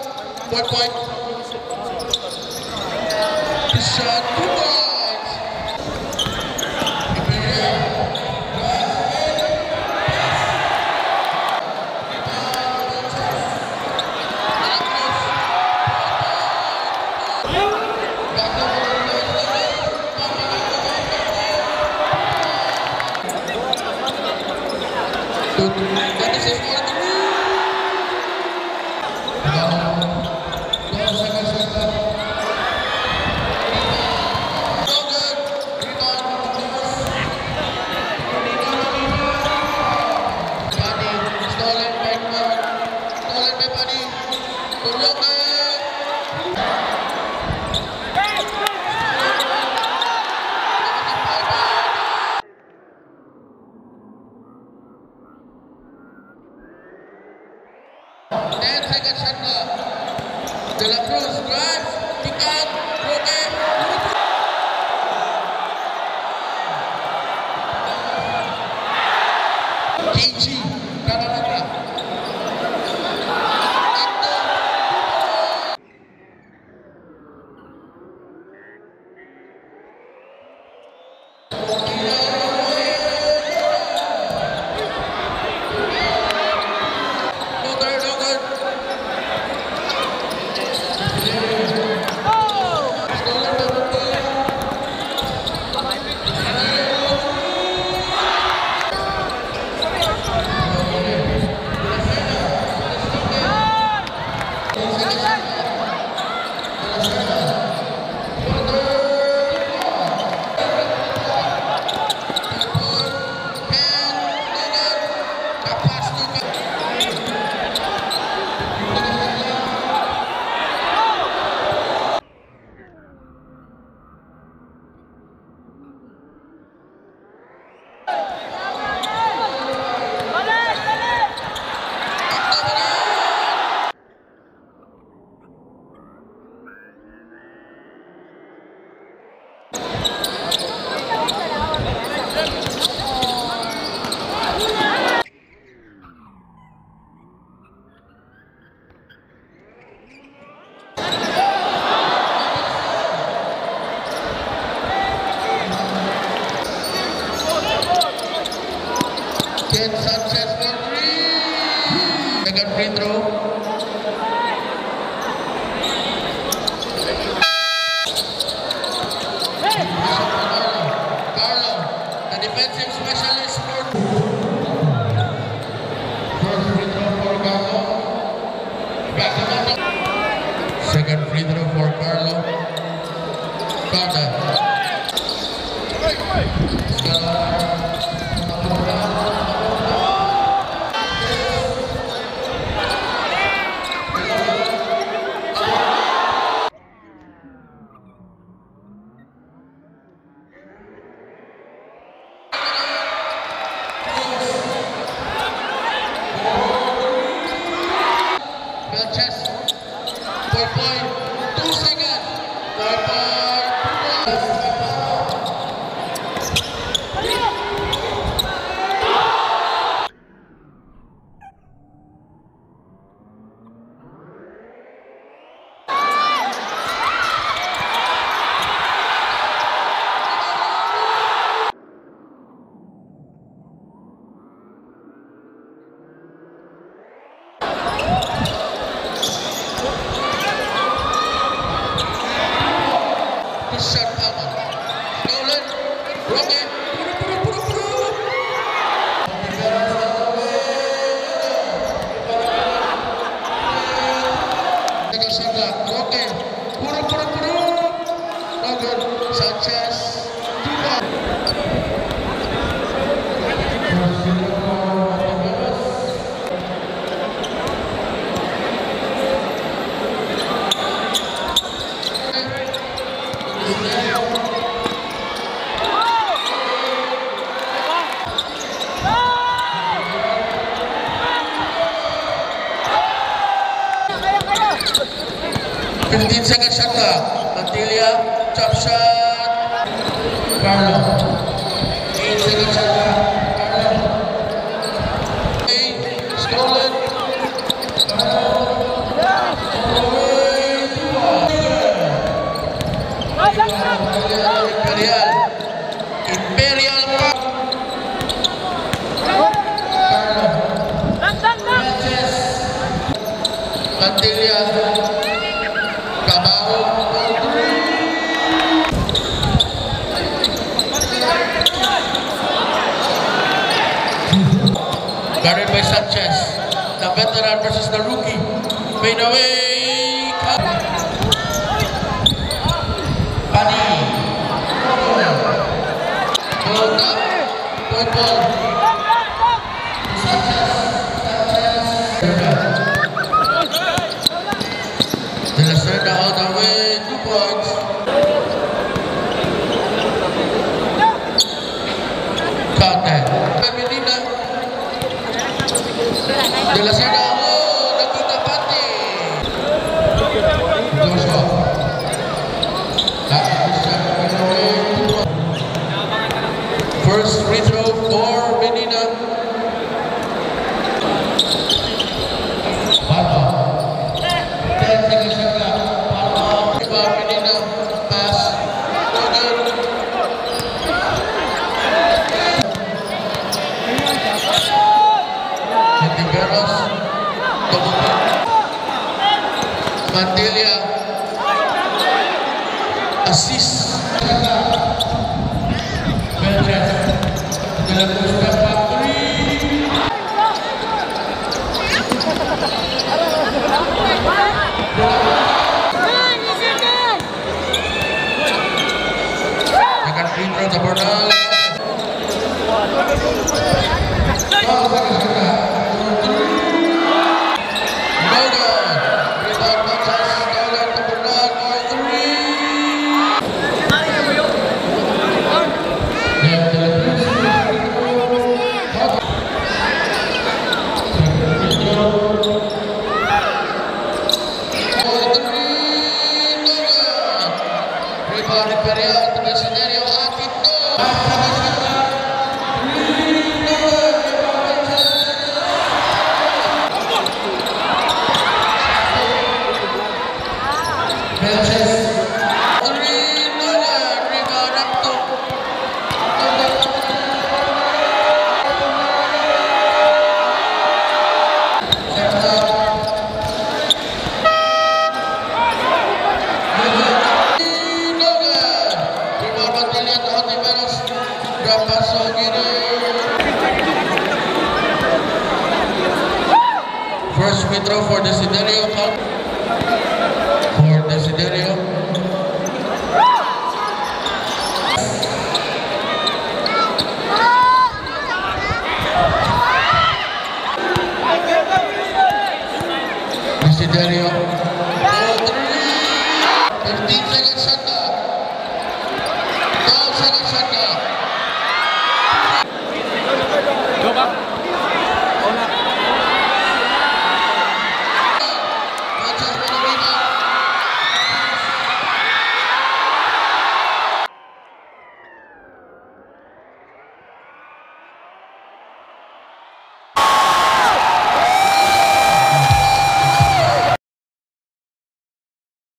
1 point. This shot, 2 points. That is his fourth. De la Cruz drive, pick up, broken. KG, Pinamalupit. Sanchez for 3. Second free throw. Carlo, the defensive specialist for first free throw for Carlo. Second free throw for Carlo. Carlo. Chess, 4.2 seconds. 4.2. Shot out. Stolen. Broken. Broken. No good. Sanchez. Fifteen seconds shot clock. Mantilia, chop shot. Carlo. 8 seconds shot clock. Carlo. Stolen. Carlo. Mantilla. Trabaho. Guarded by Sanchez. The veteran versus the rookie. Fade away. Pani. Hold up. Point ball. Sanchez. De la Cerda all the way. 2 points. Counter. Medina. De la Cerda. Oh, nakita pati. Goes off. First free throw for Medina. Palma. 10 seconds left. Palma. Medina. Pass. No good. Antiveros. Mantilla. Assist. Akan free throw the Bernal. First free throw for Desiderio. For Desiderio. Desiderio. 15 seconds shot clock. 12 seconds shot clock.